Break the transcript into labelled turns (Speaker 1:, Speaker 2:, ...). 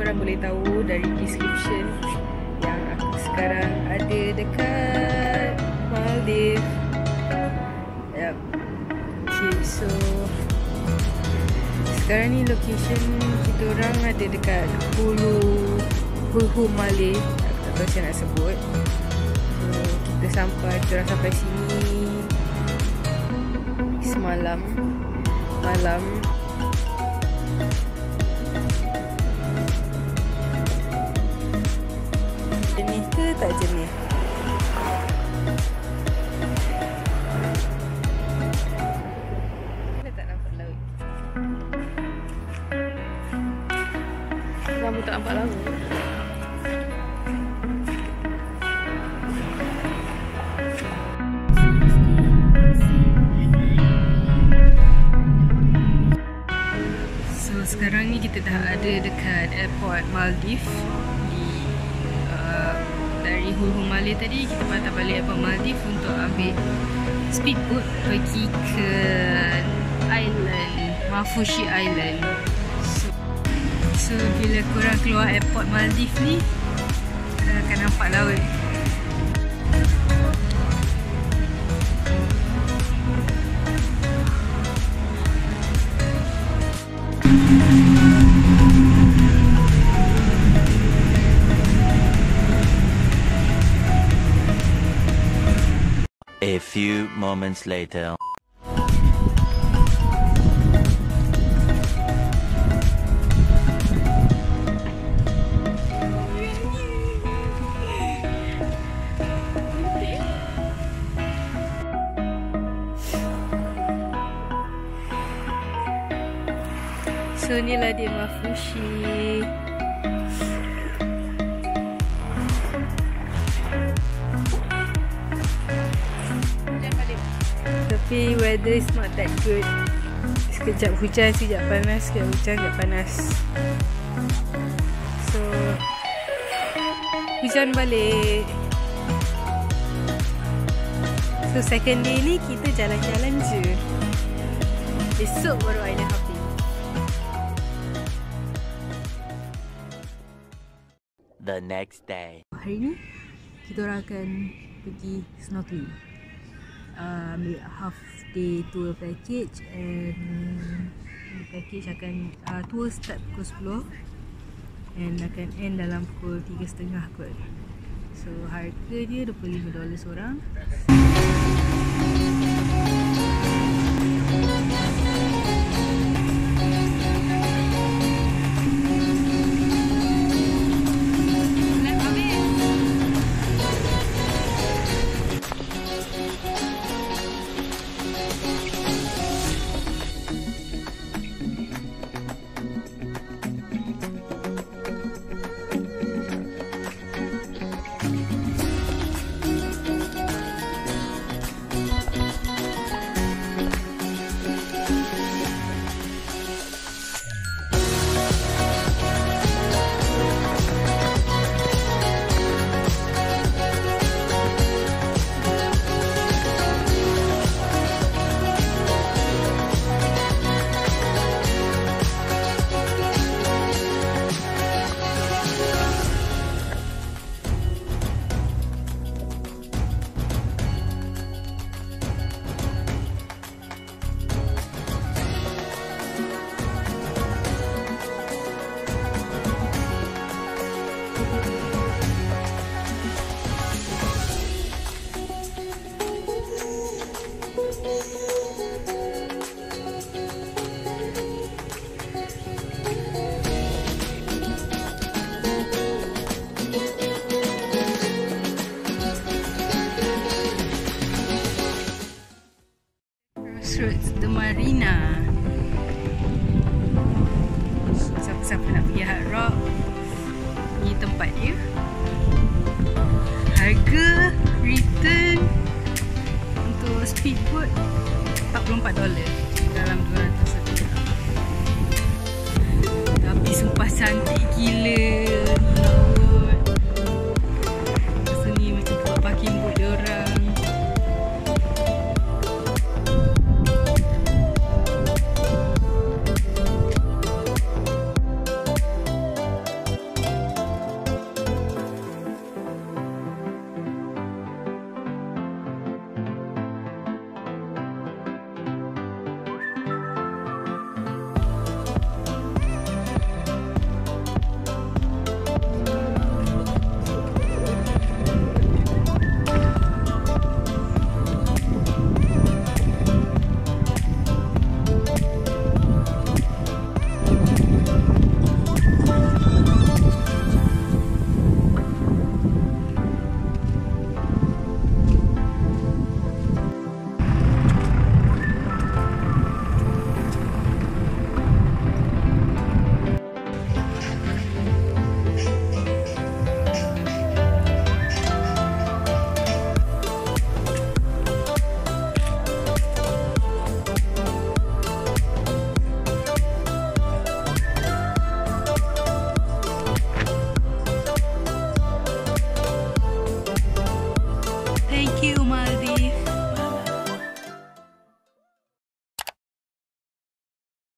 Speaker 1: korang boleh tahu dari description yang aku sekarang ada dekat Maldives. Yep. Okay, so sekarang ni location kita orang ada dekat Hulu Malay. Aku tak tahu macam nak sebut. So kita orang sampai sini semalam malam. Jernih ke tak jernih? Kita tak nampak laut. Kamu tak nampak laut? Sekarang ni kita dah ada dekat airport Maldives. Dari Hulu Malay tadi kita patah balik airport Maldives untuk ambil speedboat pergi ke island Mafushi Island. So bila korang keluar airport Maldives ni, korang akan nampak laut.
Speaker 2: A few moments later.
Speaker 1: So inilah dia Mafushi. Tapi weather is not that good. Sekejap hujan, sekejap panas, sekejap hujan, sekejap panas. So hujan balik. So second day ni kita jalan-jalan je. Esok baru island hopping.
Speaker 2: The next day.
Speaker 1: Hari ni kita orang akan pergi snorkeling. Ambil half day tour package, and the package akan tour start pukul 10 and akan end dalam pukul 3.30 kot. So harga dia $25 seorang. Crossroads The Marina. Siapa-siapa nak pergi Hard Rock, ni tempat dia. Harga return untuk speedboat $44 dalam $200. Tapi sumpah cantik gila.